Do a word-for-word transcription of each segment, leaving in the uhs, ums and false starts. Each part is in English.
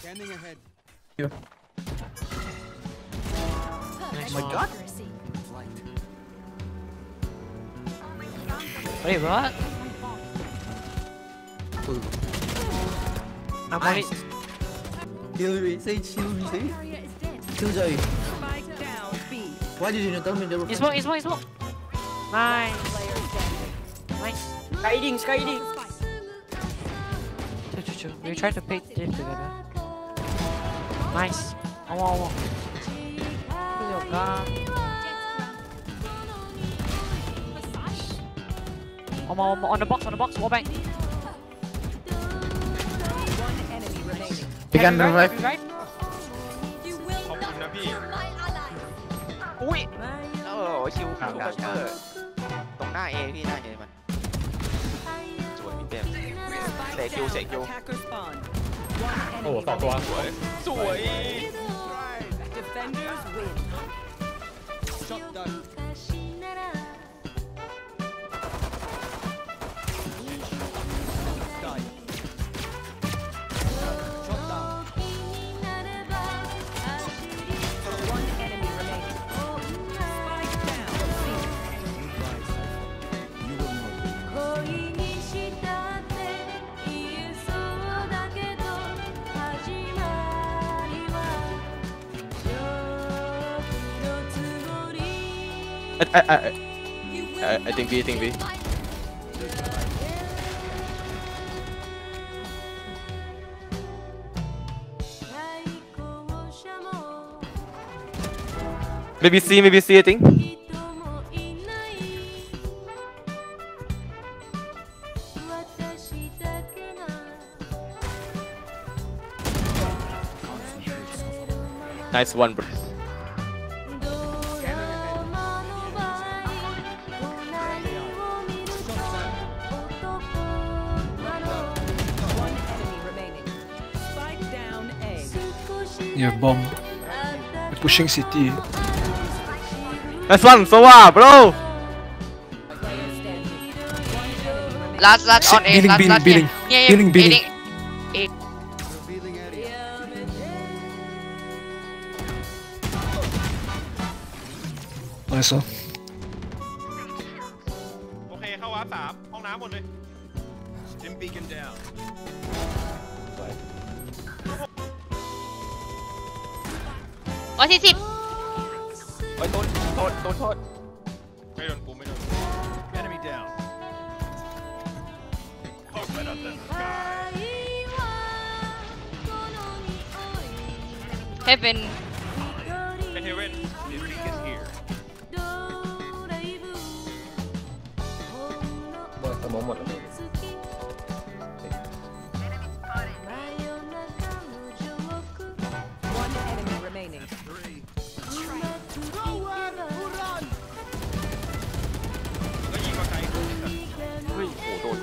Scanning ahead. Yeah. Oh my god. Wait, what? I'm only. Heal me, Sage, heal me, Sage. Kill Joey. Why did you not tell me they were? It's more, it's more, it's more. Nice. Nice. Skyding, skyding. Chill, chill, chill. We try to pick this together. Nice. Oh, oh, oh. Where's your gun? Oh, oh, oh, on the box, on the box, wall bang. You can revive. Revive. ขอบคุณนะพี่อุ้ยโอ้ชิวคิวคัสเตอร์ตรงหน้าเอพี่หน้าเอมันสวยพี่เต็มเสกคิวเสกคิวโอ้สองตัวสวยสวย Shot done. Die. Shot down. One enemy remaining. Spike down. You guys, you will know. 恋にしたって言えそうだけど始まりは勝負のつもり I I I I I think B I think B Maybe C, maybe C, I think. Nice one, bro. Spike down A. You have bomb. You're pushing city. Nice one, so ah, bro. Last, last on A. Billing, Last, billing, last billing. A. Yeah, yeah, Billing, billing. Eight. Revealing area. Nice one. โอเคเข้าวาร์ปสามห้องน้ำหมดเลย Stim beacon down. โอ้ยสี่สิบโอ้ยโทษโทษโทษโทษไม่โดนกูไม่โดน Enemy down. Open up the sky Heaven. เป็นเฮเว่น Stim beacon here. หมดสมองหมดแล้ว One enemy remaining. Three. ก็ยิงมาไกลกูเฮ้ยโอ้โหโดน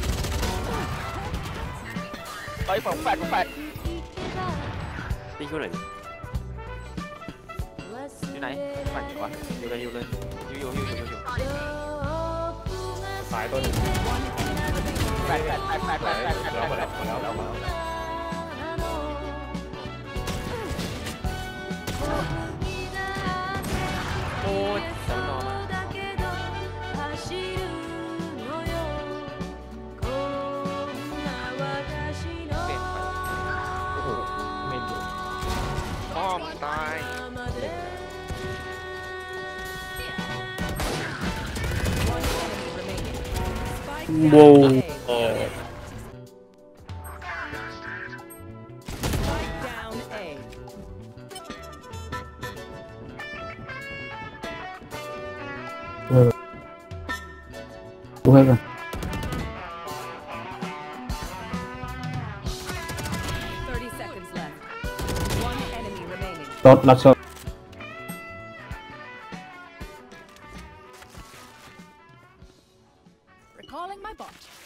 เฮ้ยผมแฟดผมแฟดตีกูหน่อยอยู่ไหนแฟดอยู่วะอยู่เลยอยู่เลยอยู่อยู่อยู่อยู่อยู่สายตัวหนึ่งแฟดแฟดแฟดแฟดแฟดแฟดแฟดแฟดแล้วแล้วแล้วโอ้ยเสาต่อมาพ่อมึงตาย One enemy remaining. Spike Whoa. down A. Spike down A. Go ahead. Thirty seconds left. One enemy remaining. Shot, last shot. Recalling my bot.